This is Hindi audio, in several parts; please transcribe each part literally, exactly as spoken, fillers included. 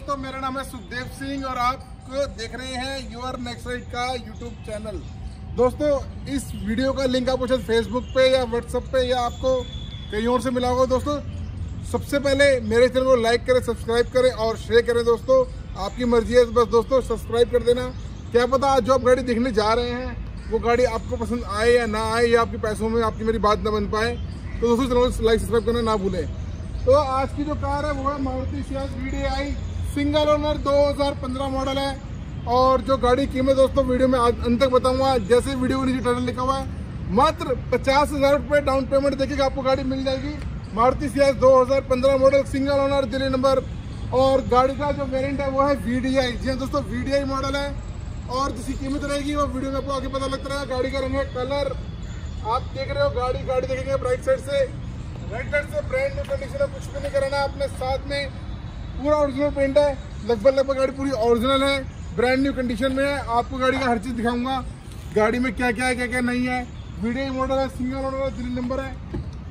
दोस्तों, मेरा नाम है सुखदेव सिंह और आप देख रहे हैं योर नेक्स्ट राइड का यूट्यूब चैनल। दोस्तों, इस वीडियो का लिंक आपको शायद फेसबुक पे या व्हाट्सएप पे या आपको कहीं और से मिला होगा। दोस्तों, सबसे पहले मेरे चैनल को लाइक करें, सब्सक्राइब करें और शेयर करें। दोस्तों, आपकी मर्जी है, बस दोस्तों सब्सक्राइब कर देना। क्या पता आज जो आप गाड़ी देखने जा रहे हैं वो गाड़ी आपको पसंद आए या ना आए, या आपके पैसों में आपकी मेरी बात ना बन पाए, तो दोस्तों चैनल को लाइक सब्सक्राइब करना ना भूलें। तो आज की जो कार है वो है Maruti Ciaz V D I single owner दो हज़ार पंद्रह मॉडल है। और जो गाड़ी कीमत दोस्तों वीडियो में अंत तक बताऊंगा। जैसे वीडियो को नीचे टाइटल लिखा हुआ है, मात्र पचास हजार रुपये डाउन पेमेंट देखिएगा, आपको गाड़ी मिल जाएगी। मारुति सियाज दो हज़ार पंद्रह model single owner Delhi number. और गाड़ी का जो वेरिएंट है वो है वी डी आई। जी हाँ दोस्तों, वी डी आई मॉडल है और जिसकी कीमत रहेगी वो वीडियो में आपको आगे पता लगता रहेगा। गाड़ी का रंग है कलर, आप देख रहे हो। गाड़ी गाड़ी देखेंगे राइट साइड से, राइट साइड से ब्रांड न्यू कंडीशन है, कुछ भी नहीं कराना अपने साथ में। पूरा ओरिजिनल पेंट है, लगभग लगभग गाड़ी पूरी ओरिजिनल है, ब्रांड न्यू कंडीशन में है। आपको गाड़ी का हर चीज़ दिखाऊंगा, गाड़ी में क्या क्या है क्या क्या नहीं है। वी डी आई मॉडल है, सिंगल ओनर है, दिल्ली नंबर है।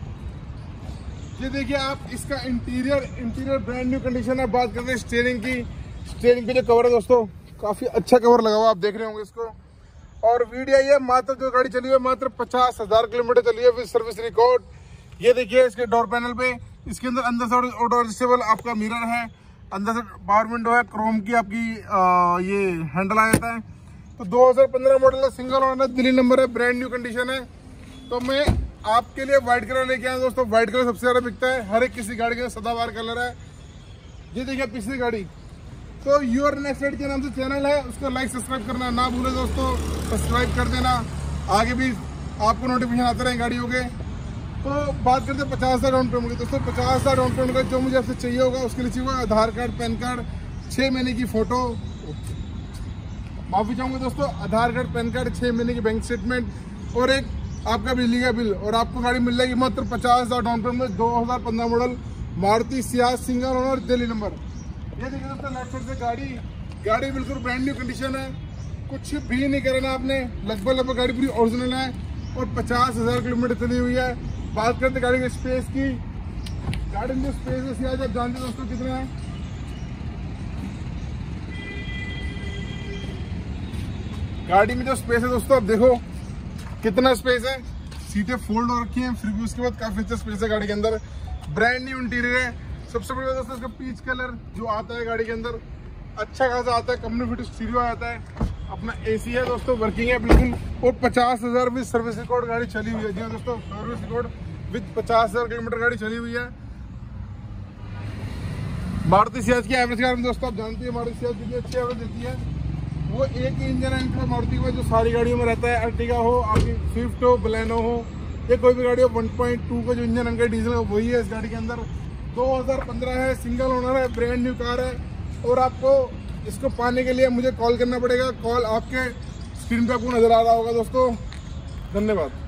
ये देखिए आप, इसका interior interior brand new condition है। बात करते हैं स्टीयरिंग की। स्टीयरिंग पे जो कवर है दोस्तों, काफी अच्छा कवर लगा हुआ, आप देख रहे होंगे इसको। और वी डी आई है, मात्र जो गाड़ी चली है मात्र पचास हजार किलोमीटर चली है विद सर्विस रिकॉर्ड। ये देखिए इसके डोर पैनल पे, इसके अंदर अंदर से ऑटो एडजस्टेबल आपका मिरर है, अंदर से पावर विंडो है, क्रोम की आपकी आ, ये हैंडल आ जाता है। तो दो हज़ार पंद्रह मॉडल है, सिंगल ओनर, दिल्ली नंबर है, ब्रांड न्यू कंडीशन है। तो मैं आपके लिए व्हाइट कलर लेके आया दोस्तों। व्हाइट कलर सबसे ज्यादा बिकता है, हर एक किसी गाड़ी का सदाबहार कलर है। ये देखिए पिछली गाड़ी। तो योर नेक्स्ट राइड के नाम से चैनल है, उसको लाइक सब्सक्राइब करना ना भूले दोस्तों, सब्सक्राइब कर देना, आगे भी आपको नोटिफिकेशन आते रहे गाड़ियों के। तो बात करते हैं पचास हजार डाउन पेमेंट की। दोस्तों पचास हजार डाउन पेमेंट का जो मुझे आपसे चाहिए होगा उसके लिए चाहिए आधार कार्ड, पैन कार्ड, छः महीने की फोटो, माफी चाहूँगा दोस्तों, आधार कार्ड, पैन कार्ड, छः महीने की बैंक स्टेटमेंट और एक आपका बिजली का बिल, और आपको गाड़ी मिल जाएगी मात्र पचास हजार डाउन पेमेंट में। दो हज़ार पंद्रह model Maruti Ciaz single owner Delhi number. ये देखिए दोस्तों लेफ्ट साइड से गाड़ी गाड़ी बिल्कुल ब्रांड न्यू कंडीशन है, कुछ भी नहीं करना आपने। लगभग लगभग गाड़ी पूरी ओरिजिनल है और पचास हजार किलोमीटर चली हुई है। बात करते गाड़ी के स्पेस की। गाड़ी में जो स्पेस है सियाज आप जानते हैं दोस्तों कितना है। गाड़ी में जो स्पेस है दोस्तों, आप देखो कितना स्पेस है। सीटें फोल्ड हो रखी हैं, फिर भी उसके बाद काफी अच्छा स्पेस है गाड़ी के अंदर। ब्रांड न्यू इंटीरियर है। सबसे बड़ी बात दोस्तों इसका पीच कलर जो आता है गाड़ी के अंदर अच्छा खासा आता है। कंपनी फिट स्टीरियो आता है, अपना एसी है दोस्तों, वर्किंग है बिल्कुल। और पचास हजार विद सर्विस रिकॉर्ड गाड़ी चली हुई है। जी हाँ दोस्तों, सर्विस रिकॉर्ड विद पचास हजार किलोमीटर गाड़ी चली हुई है। मारुति सियाज की एवरेज कार में दोस्तों आप जानते हैं मारुति सियाज कितनी अच्छी एवरेज देती है। वो एक ही इंजन है इनका मारुति का जो सारी गाड़ियों में रहता है। अर्टिगा हो, आपकी स्विफ्ट हो, बलेनो हो, या कोई भी गाड़ी हो, वन पॉइंट टू का जो इंजन इनका डीजल है वही है इस गाड़ी के अंदर। दो हज़ार पंद्रह है, सिंगल ओनर है, ब्रांड न्यू कार है। और आपको इसको पाने के लिए मुझे कॉल करना पड़ेगा। कॉल आपके स्क्रीन पे आपको नजर आ रहा होगा दोस्तों। धन्यवाद।